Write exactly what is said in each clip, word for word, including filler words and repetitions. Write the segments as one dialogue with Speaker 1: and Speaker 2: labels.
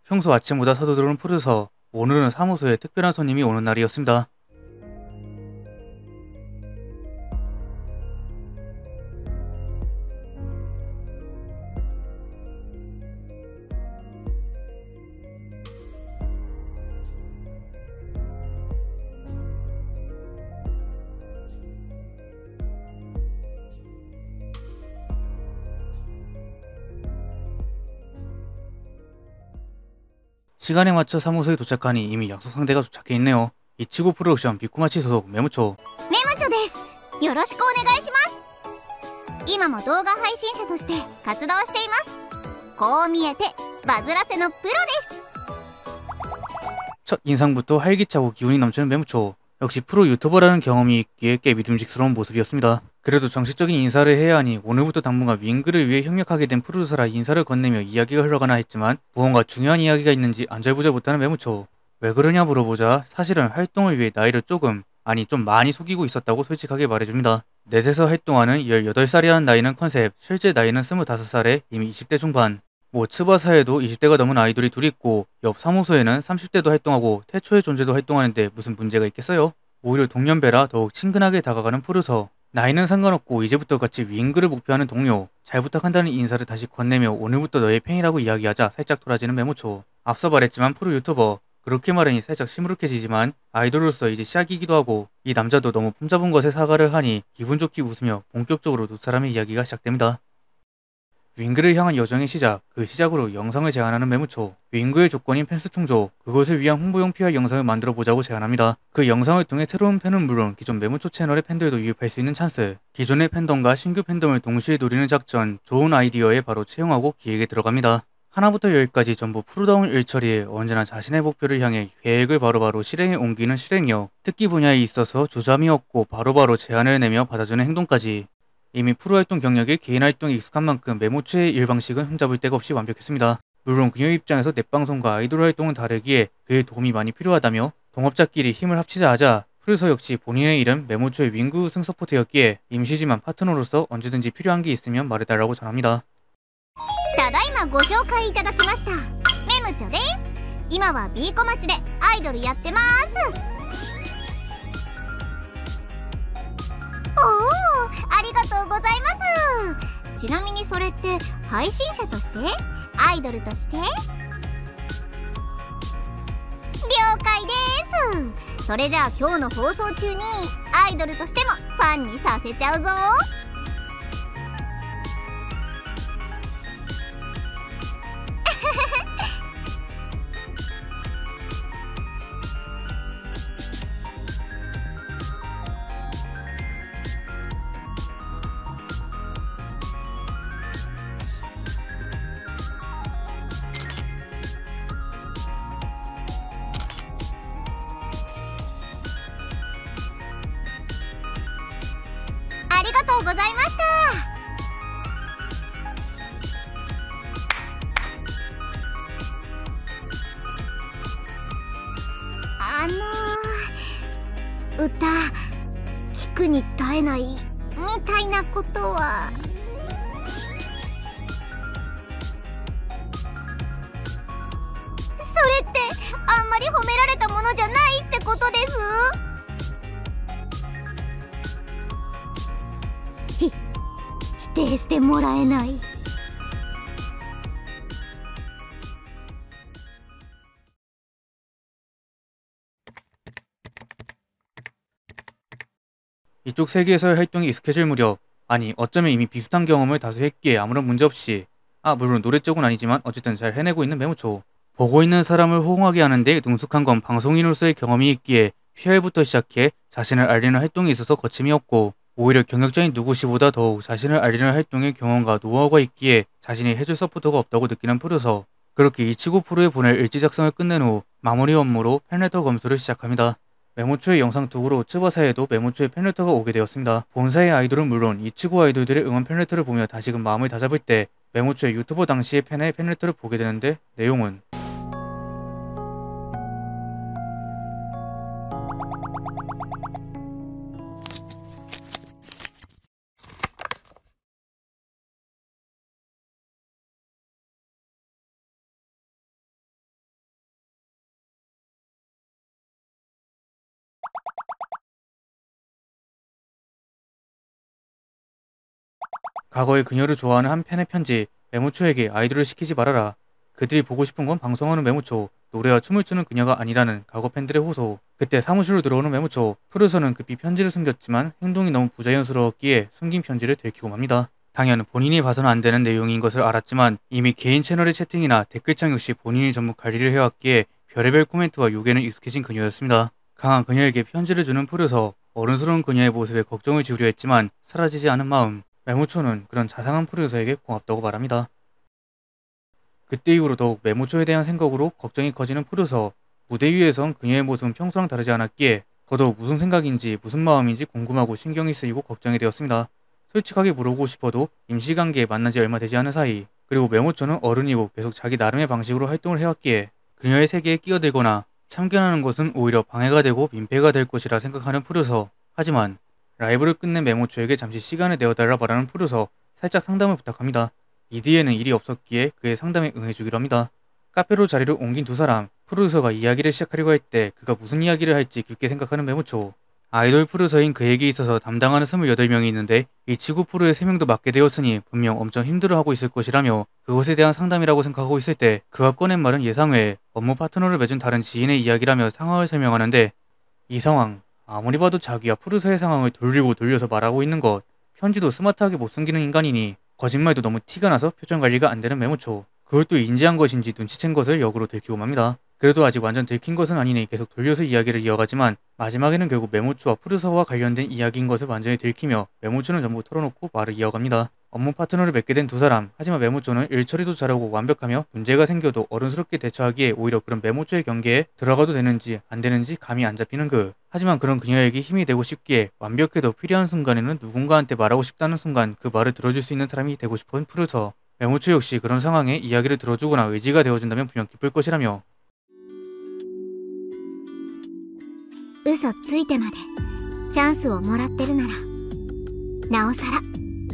Speaker 1: 평소 아침보다 서두르는 푸르서. 오늘은 사무소에 특별한 손님이 오는 날이었습니다. 시간에 맞춰 사무소에 도착하니 이미 약속 상대가 도착해 있네요. 이치고 프로덕션 비쿠마치 소속 메모초.
Speaker 2: メムチョです。よろしくお願いします。今も動画配信者として活動しています。こう見えてバズらせのプロです。
Speaker 1: 첫 인상부터 활기차고 기운이 넘치는 메모초. 역시 프로 유튜버라는 경험이 있기에 꽤 믿음직스러운 모습이었습니다. 그래도 정식적인 인사를 해야 하니 오늘부터 당분간 윙그를 위해 협력하게 된 프로듀서라 인사를 건네며 이야기가 흘러가나 했지만 무언가 중요한 이야기가 있는지 안절부절 못하는 메모초. 왜 그러냐 물어보자 사실은 활동을 위해 나이를 조금, 아니 좀 많이 속이고 있었다고 솔직하게 말해줍니다. 넷에서 활동하는 열여덟 살이라는 나이는 컨셉, 실제 나이는 스물다섯 살에 이미 이십 대 중반. 뭐 츠바사에도 이십 대가 넘은 아이돌이 둘 있고 옆 사무소에는 삼십 대도 활동하고 태초의 존재도 활동하는데 무슨 문제가 있겠어요? 오히려 동년배라 더욱 친근하게 다가가는 푸르서. 나이는 상관없고 이제부터 같이 윙그를 목표하는 동료. 잘 부탁한다는 인사를 다시 건네며 오늘부터 너의 팬이라고 이야기하자 살짝 돌아지는 메모초. 앞서 말했지만 프로 유튜버. 그렇게 말하니 살짝 시무룩해지지만 아이돌로서 이제 시작이기도 하고 이 남자도 너무 폼잡은 것에 사과를 하니 기분 좋게 웃으며 본격적으로 두 사람의 이야기가 시작됩니다. 윙그를 향한 여정의 시작, 그 시작으로 영상을 제안하는 메모초. 윙그의 조건인 팬스 충족, 그것을 위한 홍보용 피알 영상을 만들어 보자고 제안합니다. 그 영상을 통해 새로운 팬은 물론 기존 메모초 채널의 팬들도 유입할 수 있는 찬스. 기존의 팬덤과 신규 팬덤을 동시에 노리는 작전, 좋은 아이디어에 바로 채용하고 기획에 들어갑니다. 하나부터 열까지 전부 프로다운 일처리에 언제나 자신의 목표를 향해 계획을 바로바로 실행에 옮기는 실행력, 특기 분야에 있어서 주저함이 없고 바로바로 제안을 내며 받아주는 행동까지. 이미 프로활동 경력에 개인활동에 익숙한 만큼 메모초의 일방식은 흠잡을 데가 없이 완벽했습니다. 물론 그녀 입장에서 넷방송과 아이돌 활동은 다르기에 그의 도움이 많이 필요하다며 동업자끼리 힘을 합치자 하자 프로듀서 역시 본인의 이름 메모초의 윙그 우승 서포트였기에 임시지만 파트너로서 언제든지 필요한 게 있으면 말해달라고 전합니다.
Speaker 2: ただいまご紹介いただきましたメムチョです。今はビーコ町でアイドルやってます。おお、ありがとうございます。ちなみにそれって配信者としてアイドルとして了解です。それじゃあ今日の放送中にアイドルとしてもファンにさせちゃうぞ。ありがとうございました。あのー、歌聞くに耐えないみたいなことは。それってあんまり褒められたものじゃないってことです。ひ否定してもらえない。
Speaker 1: 이쪽 세계에서의 활동이 익숙해질 무렵, 아니 어쩌면 이미 비슷한 경험을 다수 했기에 아무런 문제없이, 아 물론 노래 쪽은 아니지만 어쨌든 잘 해내고 있는 메모초. 보고 있는 사람을 호응하게 하는데 능숙한 건 방송인으로서의 경험이 있기에 피알부터 시작해 자신을 알리는 활동에 있어서 거침이 없고 오히려 경력자인 누구시보다 더욱 자신을 알리는 활동에 경험과 노하우가 있기에 자신이 해줄 서포터가 없다고 느끼는 프로듀서. 그렇게 이치고 프로에 보낼 일지 작성을 끝낸 후 마무리 업무로 팬레터 검수를 시작합니다. 메모초의 영상 도구로 츠바사에도 메모초의 팬레터가 오게 되었습니다. 본사의 아이돌은 물론 이치고 아이돌들의 응원 팬레터를 보며 다시금 마음을 다잡을 때 메모초의 유튜버 당시의 팬의 팬레터를 보게 되는데 내용은 과거에 그녀를 좋아하는 한 팬의 편지, 메모초에게 아이돌을 시키지 말아라. 그들이 보고 싶은 건 방송하는 메모초, 노래와 춤을 추는 그녀가 아니라는 과거 팬들의 호소. 그때 사무실로 들어오는 메모초, 프로서는 급히 편지를 숨겼지만 행동이 너무 부자연스러웠기에 숨긴 편지를 들키고 맙니다. 당연 본인이 봐서는 안 되는 내용인 것을 알았지만 이미 개인 채널의 채팅이나 댓글창 역시 본인이 전부 관리를 해왔기에 별의별 코멘트와 욕에는 익숙해진 그녀였습니다. 강한 그녀에게 편지를 주는 프로서, 어른스러운 그녀의 모습에 걱정을 지우려 했지만 사라지지 않은 마음. 메모초는 그런 자상한 프로서에게 고맙다고 말합니다. 그때 이후로 더욱 메모초에 대한 생각으로 걱정이 커지는 프로서. 무대 위에선 그녀의 모습은 평소랑 다르지 않았기에 더더욱 무슨 생각인지 무슨 마음인지 궁금하고 신경이 쓰이고 걱정이 되었습니다. 솔직하게 물어보고 싶어도 임시관계에 만난 지 얼마 되지 않은 사이, 그리고 메모초는 어른이고 계속 자기 나름의 방식으로 활동을 해왔기에 그녀의 세계에 끼어들거나 참견하는 것은 오히려 방해가 되고 민폐가 될 것이라 생각하는 프로서. 하지만 라이브를 끝낸 메모초에게 잠시 시간을 내어달라 말하는 프로서. 살짝 상담을 부탁합니다. 이 뒤에는 일이 없었기에 그의 상담에 응해주기로 합니다. 카페로 자리를 옮긴 두 사람, 프로듀서가 이야기를 시작하려고 할 때 그가 무슨 이야기를 할지 깊게 생각하는 메모초. 아이돌 프로듀서인 그에게 있어서 담당하는 스물여덟 명이 있는데 이 치구 프로의 세 명도 맡게 되었으니 분명 엄청 힘들어하고 있을 것이라며 그것에 대한 상담이라고 생각하고 있을 때 그가 꺼낸 말은 예상 외에 업무 파트너를 맺은 다른 지인의 이야기라며 상황을 설명하는데, 이 상황, 아무리 봐도 자기와 프로듀서의 상황을 돌리고 돌려서 말하고 있는 것. 편지도 스마트하게 못 숨기는 인간이니 거짓말도 너무 티가 나서 표정 관리가 안 되는 메모초. 그것도 인지한 것인지 눈치챈 것을 역으로 들키고 맙니다. 그래도 아직 완전 들킨 것은 아니니 계속 돌려서 이야기를 이어가지만 마지막에는 결국 메모초와 프로듀서와 관련된 이야기인 것을 완전히 들키며 메모초는 전부 털어놓고 말을 이어갑니다. 업무 파트너를 맺게 된 두 사람. 하지만 메모초는 일 처리도 잘하고 완벽하며 문제가 생겨도 어른스럽게 대처하기에 오히려 그런 메모초의 경계에 들어가도 되는지 안 되는지 감이 안 잡히는 그. 하지만 그런 그녀에게 힘이 되고 싶기에 완벽해도 필요한 순간에는 누군가한테 말하고 싶다는 순간 그 말을 들어줄 수 있는 사람이 되고 싶은 프로듀서. 메모초 역시 그런 상황에 이야기를 들어주거나 의지가 되어준다면 분명 기쁠 것이라며.
Speaker 2: 嘘ついてまでチャンスをもらってるならなおさら。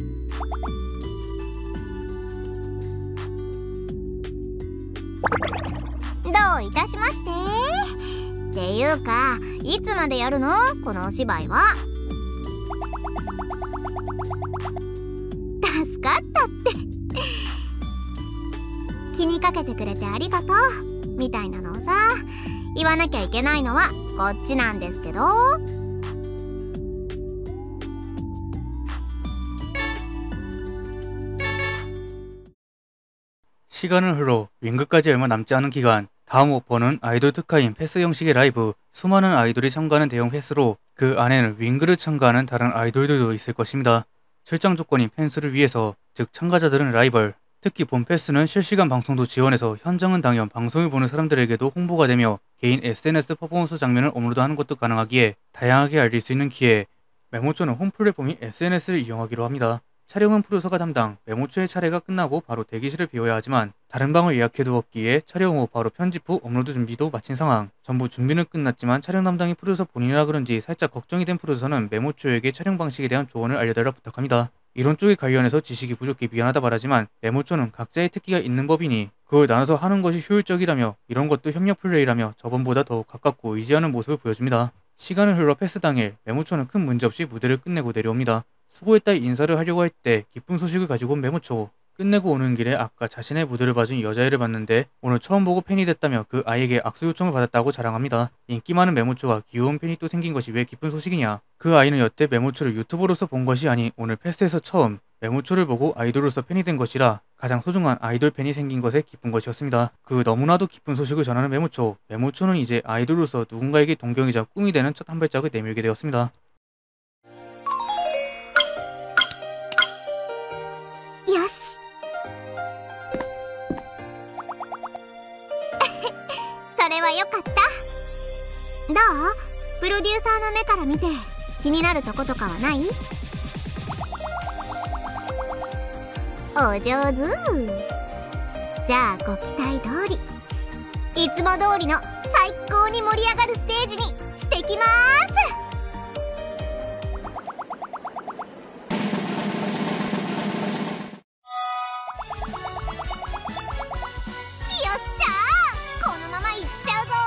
Speaker 2: どういたしまして。っていうかいつまでやるのこのお芝居は。助かったって気にかけてくれてありがとうみたいなのをさ言わなきゃいけないのはこっちなんですけど。
Speaker 1: 시간은 흘러 윙크까지 얼마 남지 않은 기간, 다음 오퍼는 아이돌 특화인 패스 형식의 라이브. 수많은 아이돌이 참가하는 대형 패스로 그 안에는 윙크를 참가하는 다른 아이돌들도 있을 것입니다. 출장 조건인 팬스를 위해서, 즉 참가자들은 라이벌. 특히 본 패스는 실시간 방송도 지원해서 현장은 당연 방송을 보는 사람들에게도 홍보가 되며 개인 에스엔에스 퍼포먼스 장면을 업로드하는 것도 가능하기에 다양하게 알릴 수 있는 기회. 메모초는 홈 플랫폼인 에스엔에스를 이용하기로 합니다. 촬영은 프로듀서가 담당. 메모초의 차례가 끝나고 바로 대기실을 비워야 하지만 다른 방을 예약해두었기에 촬영 후 바로 편집 후 업로드 준비도 마친 상황. 전부 준비는 끝났지만 촬영 담당이 프로듀서 본인이라 그런지 살짝 걱정이 된 프로듀서는 메모초에게 촬영 방식에 대한 조언을 알려달라 부탁합니다. 이론 쪽에 관련해서 지식이 부족해 미안하다 말하지만 메모초는 각자의 특기가 있는 법이니 그걸 나눠서 하는 것이 효율적이라며 이런 것도 협력 플레이라며 저번보다 더욱 가깝고 의지하는 모습을 보여줍니다. 시간을 흘러 패스 당일, 메모초는 큰 문제없이 무대를 끝내고 내려옵니다. 수고했다 인사를 하려고 할 때 기쁜 소식을 가지고 온 메모초. 끝내고 오는 길에 아까 자신의 무대를 봐준 여자애를 봤는데 오늘 처음 보고 팬이 됐다며 그 아이에게 악수 요청을 받았다고 자랑합니다. 인기 많은 메모초가 귀여운 팬이 또 생긴 것이 왜 기쁜 소식이냐. 그 아이는 여태 메모초를 유튜버로서 본 것이 아닌 오늘 패스에서 처음 메모초를 보고 아이돌로서 팬이 된 것이라 가장 소중한 아이돌 팬이 생긴 것에 기쁜 것이었습니다. 그 너무나도 기쁜 소식을 전하는 메모초. 메모초는 이제 아이돌로서 누군가에게 동경이자 꿈이 되는 첫 한 발짝을 내밀게 되었습니다.
Speaker 2: よしそれはよかった。どう？プロデューサーの目から見て気になるとことかはない？お上手。じゃあご期待通りいつも通りの最高に盛り上がるステージにしてきまーす。よっしゃー、このままいっちゃうぞ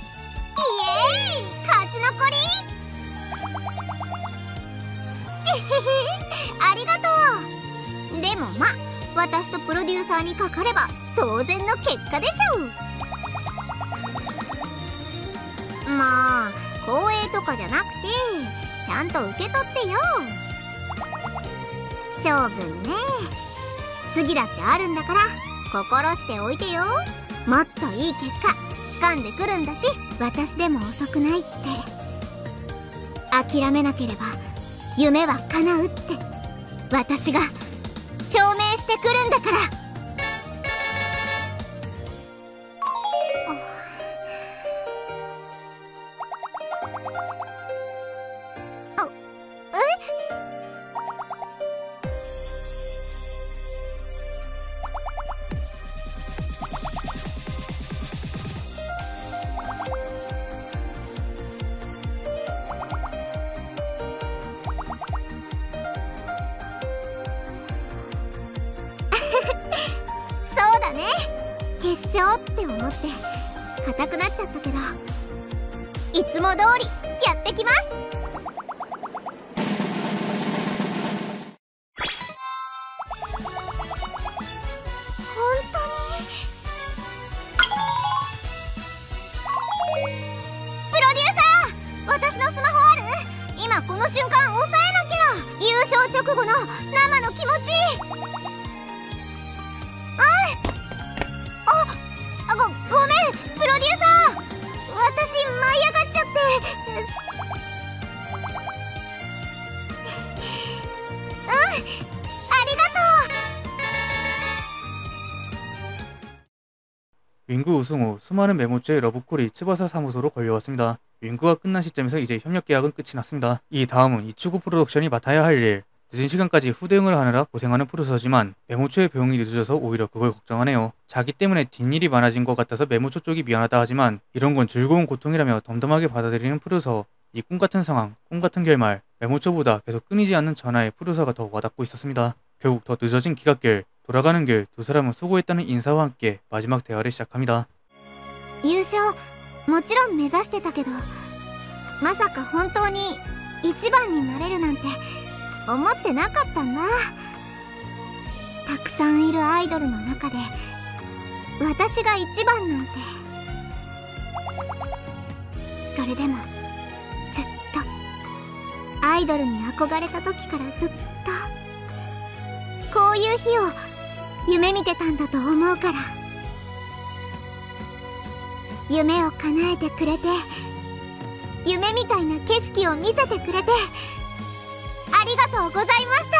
Speaker 2: ー。イエーイ、勝ち残り。えへデューサーにかかれば当然の結果でしょう。まあ光栄とかじゃなくてちゃんと受け取ってよ。性分ね、次だってあるんだから心しておいてよ。もっといい結果掴んでくるんだし、私でも遅くないって。諦めなければ夢は叶うって私が証明してくるんだから。あ、え？そうだね、決勝って思って硬くなっちゃったけど、いつも通りやってきます。本当にプロデューサー、私のスマホある？今この瞬間抑えなきゃ。優勝直後の生の気持ち。あ、ご、ごめん、プロデューサー。私、舞い上がっちゃって。うん、ありがとう。
Speaker 1: 윙구 우승 후 수많은 메모죄의 러브콜이 츠바사 사무소로 걸려왔습니다. 윙구가 끝난 시점에서 이제 협력 계약은 끝이 났습니다. 이 다음은 이츠구 프로덕션이 맡아야 할 일. 늦은 시간까지 후대응을 하느라 고생하는 프로듀서지만 메모초의 배웅이 늦어져서 오히려 그걸 걱정하네요. 자기 때문에 뒷일이 많아진 것 같아서 메모초 쪽이 미안하다 하지만 이런 건 즐거운 고통이라며 덤덤하게 받아들이는 프로듀서. 이 꿈같은 상황, 꿈같은 결말, 메모초보다 계속 끊이지 않는 전화에 프로듀서가 더 와닿고 있었습니다. 결국 더 늦어진 기각길, 돌아가는 길, 두 사람은 수고했다는 인사와 함께 마지막 대화를 시작합니다.
Speaker 2: 優勝もちろん目指してたけど、まさか本当に一番になれるなんて思ってなかったんだ。たくさんいるアイドルの中で私が一番なんて。それでもずっとアイドルに憧れた時からずっとこういう日を夢見てたんだと思うから。夢を叶えてくれて、夢みたいな景色を見せてくれてありがとうございました。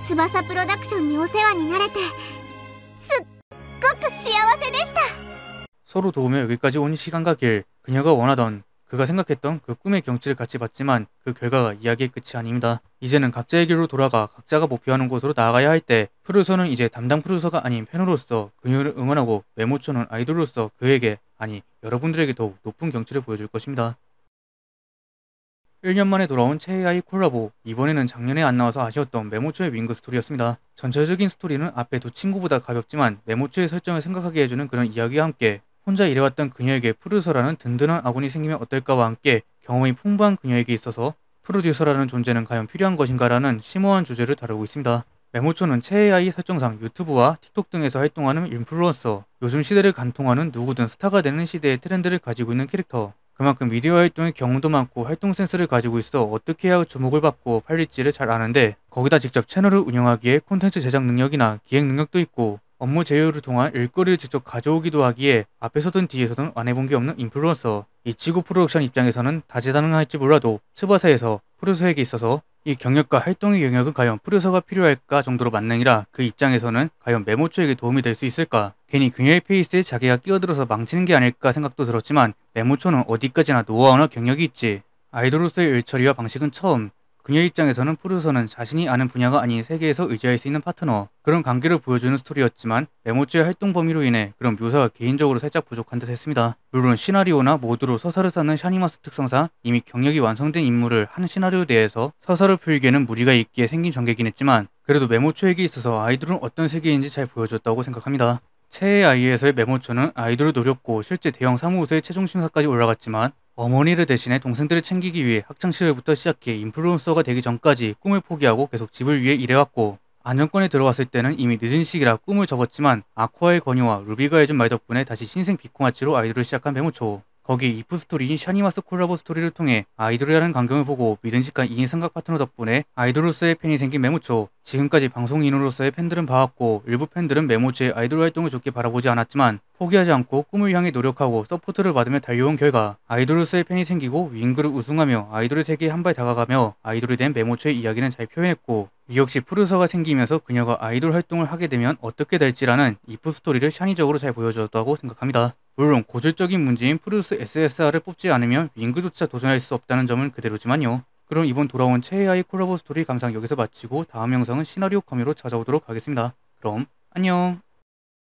Speaker 2: 翼プロダクションにお世話になれてすっごく幸せでした。
Speaker 1: 서로 도우며 여기까지 온 시간과 길, 그녀가 원하던, 그가 생각했던 그 꿈의 경치를 같이 봤지만 그 결과가 이야기의 끝이 아닙니다. 이제는 각자의 길로 돌아가 각자가 목표하는 곳으로 나아가야 할 때 프로듀서는 이제 담당 프로듀서가 아닌 팬으로서 그녀를 응원하고 메모초는 아이돌로서 그에게, 아니 여러분들에게 더욱 높은 경치를 보여줄 것입니다. 일 년 만에 돌아온 최애아이 콜라보. 이번에는 작년에 안 나와서 아쉬웠던 메모초의 윙그 스토리였습니다. 전체적인 스토리는 앞에 두 친구보다 가볍지만 메모초의 설정을 생각하게 해주는 그런 이야기와 함께 혼자 일해왔던 그녀에게 프로듀서라는 든든한 아군이 생기면 어떨까와 함께 경험이 풍부한 그녀에게 있어서 프로듀서라는 존재는 과연 필요한 것인가라는 심오한 주제를 다루고 있습니다. 메모초는 최애아이 설정상 유튜브와 틱톡 등에서 활동하는 인플루언서, 요즘 시대를 관통하는 누구든 스타가 되는 시대의 트렌드를 가지고 있는 캐릭터. 그만큼 미디어 활동의 경험도 많고 활동 센스를 가지고 있어 어떻게 해야 주목을 받고 팔릴지를 잘 아는데, 거기다 직접 채널을 운영하기에 콘텐츠 제작 능력이나 기획 능력도 있고 업무 제휴를 통한 일거리를 직접 가져오기도 하기에 앞에서든 뒤에서든 안 해본 게 없는 인플루언서. 이치구 프로덕션 입장에서는 다재다능할지 몰라도 츠바사에서 프로듀서에게 있어서 이 경력과 활동의 영역은 과연 프로듀서가 필요할까 정도로 만능이라 그 입장에서는 과연 메모초에게 도움이 될 수 있을까? 괜히 그녀의 페이스에 자기가 끼어들어서 망치는 게 아닐까 생각도 들었지만 메모초는 어디까지나 노하우나 경력이 있지. 아이돌로서의 일처리와 방식은 처음. 그녀 입장에서는 프로듀서는 자신이 아는 분야가 아닌 세계에서 의지할 수 있는 파트너, 그런 관계를 보여주는 스토리였지만 메모초의 활동 범위로 인해 그런 묘사가 개인적으로 살짝 부족한 듯 했습니다. 물론 시나리오나 모드로 서사를 쌓는 샤니마스 특성상 이미 경력이 완성된 인물을 한 시나리오 내에서 서사를 풀기에는 무리가 있기에 생긴 전개긴 했지만 그래도 메모초에게 있어서 아이돌은 어떤 세계인지 잘 보여줬다고 생각합니다. 최애 아이에서의 메모초는 아이돌을 노렸고 실제 대형 사무소의 최종 심사까지 올라갔지만 어머니를 대신해 동생들을 챙기기 위해 학창시절부터 시작해 인플루언서가 되기 전까지 꿈을 포기하고 계속 집을 위해 일해왔고, 안정권에 들어왔을 때는 이미 늦은 시기라 꿈을 접었지만 아쿠아의 권유와 루비가 해준 말 덕분에 다시 신생 비코마치로 아이돌을 시작한 배무초. 거기 이프 스토리인 샤니마스 콜라보 스토리를 통해 아이돌이라는 광경을 보고 믿음직한 이인 삼각 파트너 덕분에 아이돌로서의 팬이 생긴 메모초. 지금까지 방송인으로서의 팬들은 봐왔고 일부 팬들은 메모초의 아이돌 활동을 좋게 바라보지 않았지만 포기하지 않고 꿈을 향해 노력하고 서포트를 받으며 달려온 결과 아이돌로서의 팬이 생기고 윙그를 우승하며 아이돌의 세계에 한 발 다가가며 아이돌이 된 메모초의 이야기는 잘 표현했고, 이 역시 푸르서가 생기면서 그녀가 아이돌 활동을 하게 되면 어떻게 될지라는 이프 스토리를 샤니적으로 잘 보여주었다고 생각합니다. 물론 고질적인 문제인 푸르스 에스에스알을 뽑지 않으면 윙그조차 도전할 수 없다는 점은 그대로지만요. 그럼 이번 돌아온 최애아이 콜라보 스토리 감상 여기서 마치고 다음 영상은 시나리오 커뮤로 찾아오도록 하겠습니다. 그럼 안녕.